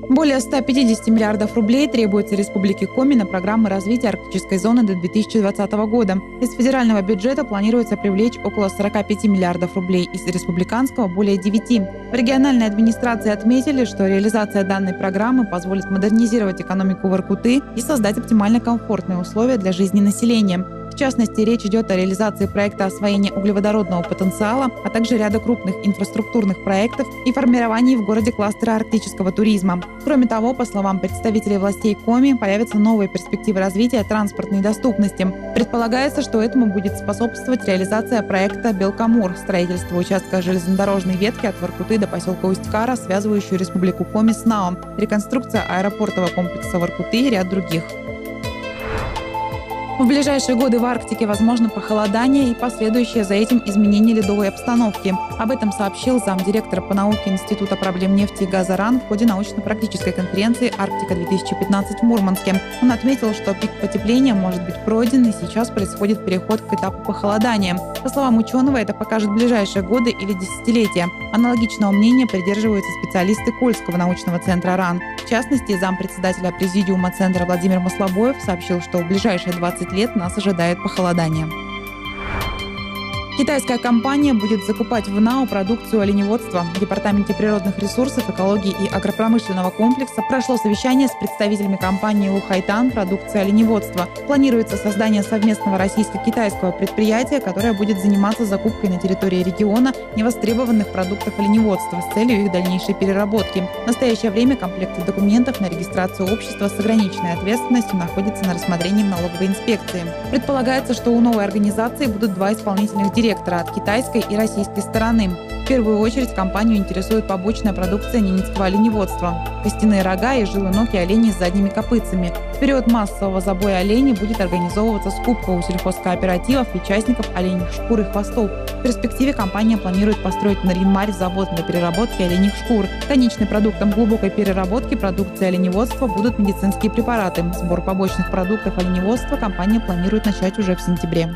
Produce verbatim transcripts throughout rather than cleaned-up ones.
Более ста пятидесяти миллиардов рублей требуется Республике Коми на программы развития арктической зоны до две тысячи двадцатого года. Из федерального бюджета планируется привлечь около сорока пяти миллиардов рублей, из республиканского – более девяти. В региональной администрации отметили, что реализация данной программы позволит модернизировать экономику Воркуты и создать оптимально комфортные условия для жизни населения. В частности, речь идет о реализации проекта освоения углеводородного потенциала, а также ряда крупных инфраструктурных проектов и формировании в городе кластера арктического туризма. Кроме того, по словам представителей властей Коми, появятся новые перспективы развития транспортной доступности. Предполагается, что этому будет способствовать реализация проекта «Белкамур» – строительство участка железнодорожной ветки от Воркуты до поселка Усть-Кара, связывающую Республику Коми с НАО, реконструкция аэропортового комплекса Воркуты и ряд других. В ближайшие годы в Арктике возможно похолодание и последующее за этим изменение ледовой обстановки. Об этом сообщил замдиректора по науке Института проблем нефти и газа РАН в ходе научно-практической конференции «Арктика-две тысячи пятнадцать» в Мурманске. Он отметил, что пик потепления может быть пройден, и сейчас происходит переход к этапу похолодания. По словам ученого, это покажет ближайшие годы или десятилетия. Аналогичного мнения придерживаются специалисты Кольского научного центра РАН. В частности, зампредседателя президиума центра Владимир Маслобоев сообщил, что в ближайшие двадцать лет нас ожидает похолодание. Китайская компания будет закупать в НАО продукцию оленеводства. В Департаменте природных ресурсов, экологии и агропромышленного комплекса прошло совещание с представителями компании «Лухайтан» продукции оленеводства. Планируется создание совместного российско-китайского предприятия, которое будет заниматься закупкой на территории региона невостребованных продуктов оленеводства с целью их дальнейшей переработки. В настоящее время комплекты документов на регистрацию общества с ограниченной ответственностью находятся на рассмотрении в налоговой инспекции. Предполагается, что у новой организации будут два исполнительных директора от китайской и российской стороны. В первую очередь компанию интересует побочная продукция ненецкого оленеводства – костяные рога и жилы ног и оленей с задними копытцами. В период массового забоя оленей будет организовываться скупка у сельхозкооперативов и участников оленьих шкур и хвостов. В перспективе компания планирует построить на Ринмаре завод для переработки оленьих шкур. Конечным продуктом глубокой переработки продукции оленеводства будут медицинские препараты. Сбор побочных продуктов оленеводства компания планирует начать уже в сентябре.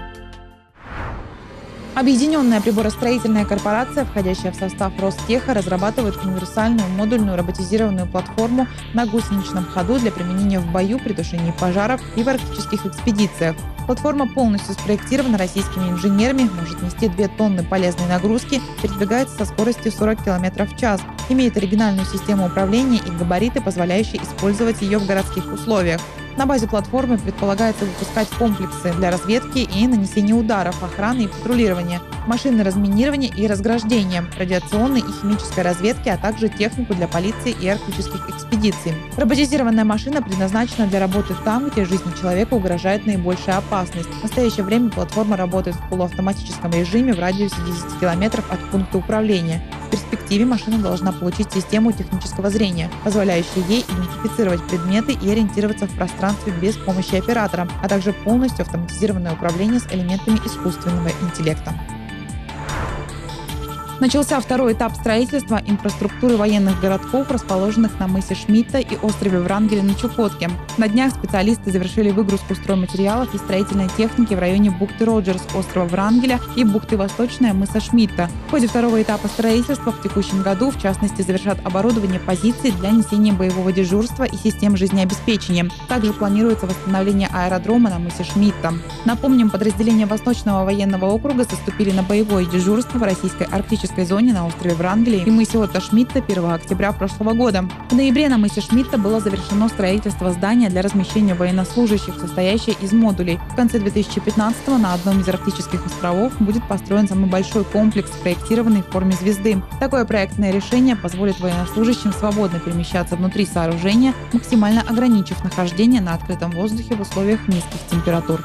Объединенная приборостроительная корпорация, входящая в состав Ростеха, разрабатывает универсальную модульную роботизированную платформу на гусеничном ходу для применения в бою, при тушении пожаров и в арктических экспедициях. Платформа полностью спроектирована российскими инженерами, может нести две тонны полезной нагрузки, передвигается со скоростью сорок километров в час, имеет оригинальную систему управления и габариты, позволяющие использовать ее в городских условиях. На базе платформы предполагается выпускать комплексы для разведки и нанесения ударов, охраны и патрулирования, машинное разминирование и разграждение, радиационной и химической разведки, а также технику для полиции и арктических экспедиций. Роботизированная машина предназначена для работы там, где жизни человека угрожает наибольшая опасность. В настоящее время платформа работает в полуавтоматическом режиме в радиусе десяти километров от пункта управления. В перспективе машина должна получить систему технического зрения, позволяющую ей идентифицировать предметы и ориентироваться в пространстве без помощи оператора, а также полностью автоматизированное управление с элементами искусственного интеллекта. Начался второй этап строительства инфраструктуры военных городков, расположенных на мысе Шмидта и острове Врангеля на Чукотке. На днях специалисты завершили выгрузку стройматериалов и строительной техники в районе бухты Роджерс, острова Врангеля и бухты Восточная мыса Шмидта. В ходе второго этапа строительства в текущем году, в частности, завершат оборудование позиций для несения боевого дежурства и систем жизнеобеспечения. Также планируется восстановление аэродрома на мысе Шмидта. Напомним, подразделения Восточного военного округа заступили на боевое дежурство в российской арктической зоне на острове Врангеля и мысе Отто Шмидта первого октября прошлого года. В ноябре на мысе Шмидта было завершено строительство здания для размещения военнослужащих, состоящее из модулей. В конце две тысячи пятнадцатого на одном из арктических островов будет построен самый большой комплекс, спроектированный в форме звезды. Такое проектное решение позволит военнослужащим свободно перемещаться внутри сооружения, максимально ограничив нахождение на открытом воздухе в условиях низких температур.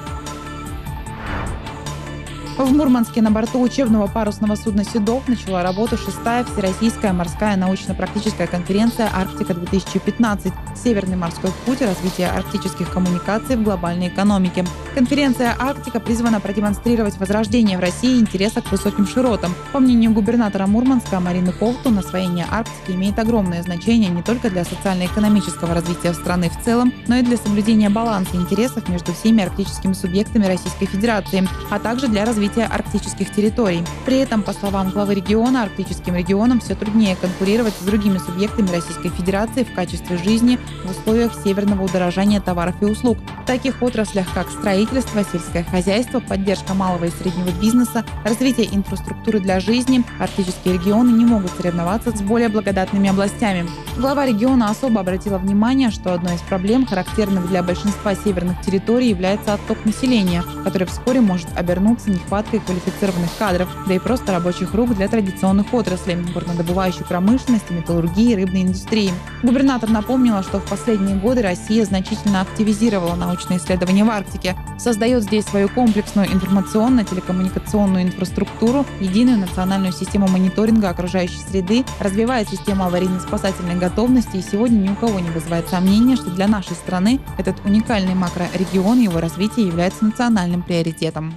В Мурманске на борту учебного парусного судна «Седов» начала работу шестая Всероссийская морская научно-практическая конференция «Арктика-две тысячи пятнадцать. Северный морской путь. Развитие арктических коммуникаций в глобальной экономике». Конференция «Арктика» призвана продемонстрировать возрождение в России интереса к высоким широтам. По мнению губернатора Мурманска Марины Ковтун, освоение Арктики имеет огромное значение не только для социально-экономического развития страны в целом, но и для соблюдения баланса интересов между всеми арктическими субъектами Российской Федерации, а также для развития развития арктических территорий. При этом, по словам главы региона, арктическим регионам все труднее конкурировать с другими субъектами Российской Федерации в качестве жизни в условиях северного удорожания товаров и услуг. В таких отраслях, как строительство, сельское хозяйство, поддержка малого и среднего бизнеса, развитие инфраструктуры для жизни, арктические регионы не могут соревноваться с более благодатными областями. Глава региона особо обратила внимание, что одной из проблем, характерных для большинства северных территорий, является отток населения, который вскоре может обернуться нехваткой квалифицированных кадров, да и просто рабочих рук для традиционных отраслей – горнодобывающей промышленности, металлургии и рыбной индустрии. Губернатор напомнила, что в последние годы Россия значительно активизировала научные исследования в Арктике, создает здесь свою комплексную информационно-телекоммуникационную инфраструктуру, единую национальную систему мониторинга окружающей среды, развивает систему аварийно-спасательной готовности, и сегодня ни у кого не вызывает сомнения, что для нашей страны этот уникальный макрорегион и его развитие является национальным приоритетом.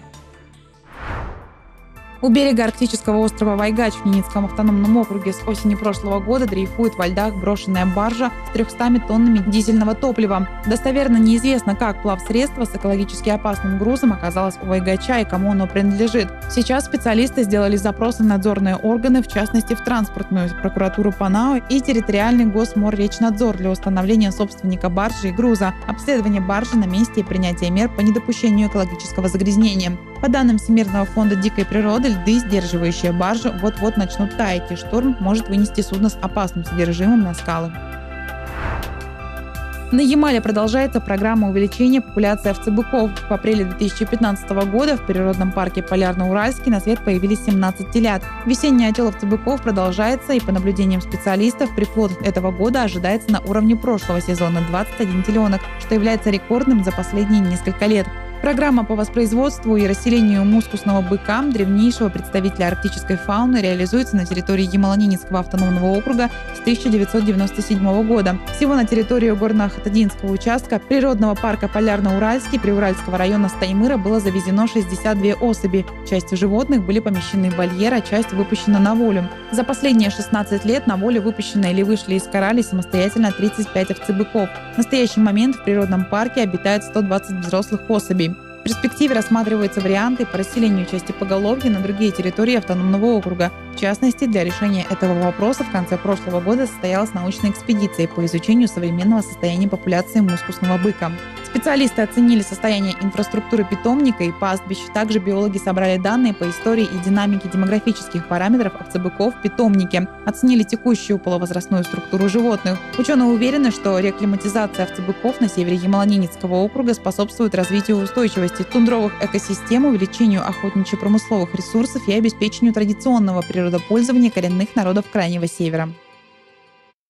У берега арктического острова Вайгач в Ненецком автономном округе с осени прошлого года дрейфует во льдах брошенная баржа с трехстами тоннами дизельного топлива. Достоверно неизвестно, как плавсредство с экологически опасным грузом оказалось у Вайгача и кому оно принадлежит. Сейчас специалисты сделали запросы в надзорные органы, в частности в транспортную прокуратуру Панао и территориальный Госморречнадзор для установления собственника баржи и груза, обследования баржи на месте и принятия мер по недопущению экологического загрязнения. По данным Всемирного фонда дикой природы, льды, сдерживающие баржу, вот-вот начнут таять, и шторм может вынести судно с опасным содержимым на скалы. На Ямале продолжается программа увеличения популяции овцебыков. В апреле две тысячи пятнадцатого года в природном парке Полярно-Уральский на свет появились семнадцать телят. Весенний отел овцебыков продолжается, и по наблюдениям специалистов приплод этого года ожидается на уровне прошлого сезона – двадцать один теленок, что является рекордным за последние несколько лет. Программа по воспроизводству и расселению мускусного быка, древнейшего представителя арктической фауны, реализуется на территории Ямало-Ненецкого автономного округа с тысяча девятьсот девяносто седьмого года. Всего на территорию горно-охотодинского участка природного парка Полярно-Уральский Приуральского района Стаймыра было завезено шестьдесят две особи. Часть животных были помещены в вольер, а часть выпущена на волю. За последние шестнадцать лет на волю выпущены или вышли из коралей самостоятельно тридцать пять овцебыков. В настоящий момент в природном парке обитает сто двадцать взрослых особей. В перспективе рассматриваются варианты по расселению части поголовья на другие территории автономного округа. В частности, для решения этого вопроса в конце прошлого года состоялась научная экспедиция по изучению современного состояния популяции мускусного быка. Специалисты оценили состояние инфраструктуры питомника и пастбищ. Также биологи собрали данные по истории и динамике демографических параметров овцебыков в питомнике, оценили текущую полувозрастную структуру животных. Ученые уверены, что реакклиматизация овцебыков на севере Ямало-Ненецкого округа способствует развитию устойчивости тундровых экосистем, увеличению охотничьи-промысловых ресурсов и обеспечению традиционного природопользования коренных народов Крайнего Севера.